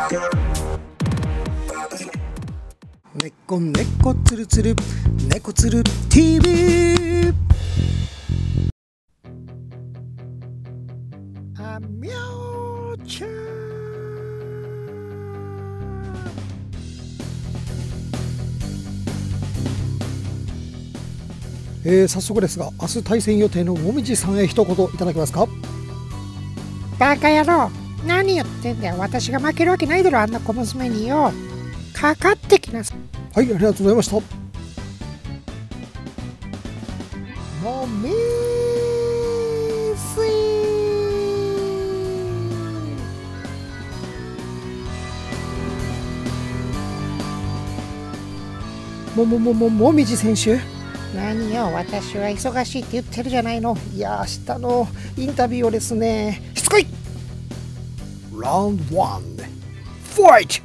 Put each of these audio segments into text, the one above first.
猫猫つるつる猫つる TV。 あみょうちゃん。早速ですが、明日対戦予定のもみじさんへ一言いただけますか。 バカ野郎、何言ってんだよ。私が負けるわけないだろ、あんな小娘によ。かかってきなさい。 はい、ありがとうございました。もみすいもみじ選手。 何よ、私は忙しいって言ってるじゃないの。 いや、明日のインタビューをですね、しつこい。ラウンド1ファイト。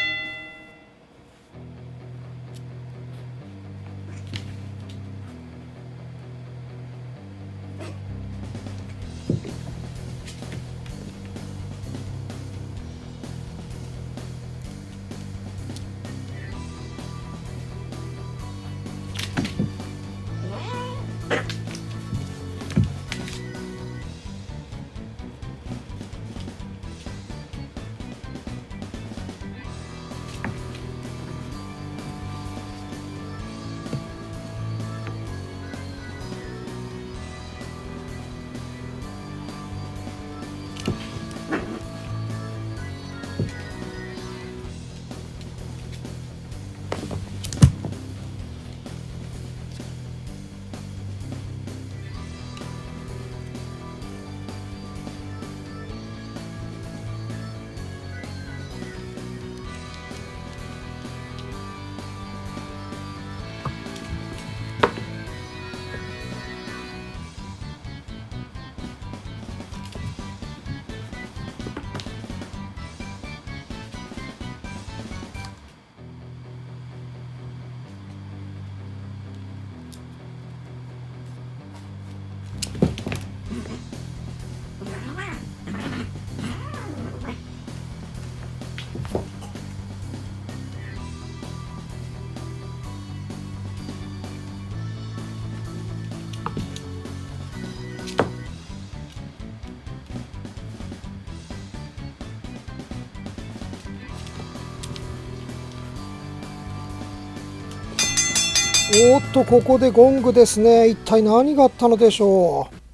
おっと、ここでゴングですね。一体何があったのでしょう。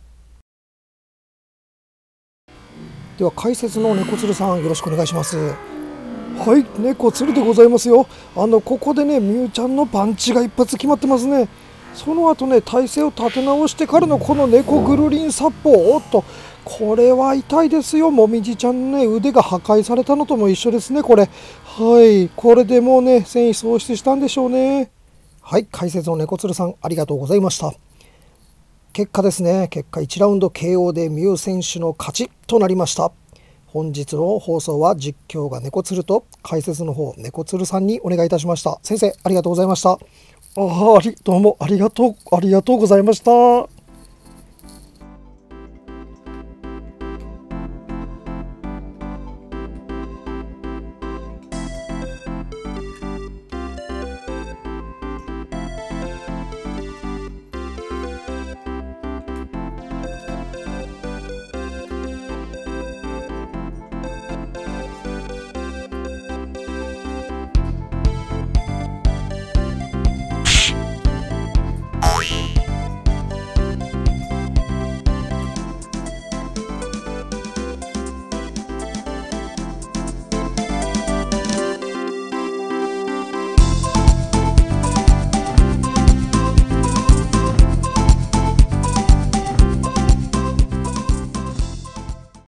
では解説の猫鶴さん、よろしくお願いします。はい、猫鶴でございますよ。ここでね、みゆちゃんのパンチが一発決まってますね。その後ね、体勢を立て直してからのこの猫ぐるりん殺法。おっと、これは痛いですよ。もみじちゃんのね、腕が破壊されたのとも一緒ですね、これ。はい、これでもうね、戦意喪失したんでしょうね。はい、解説の猫鶴さん、ありがとうございました。結果ですね、結果1ラウンド KO でミュウ選手の勝ちとなりました。本日の放送は実況が猫鶴と解説の方猫鶴さんにお願いいたしました。先生、ありがとうございました。どうもありがとうございました。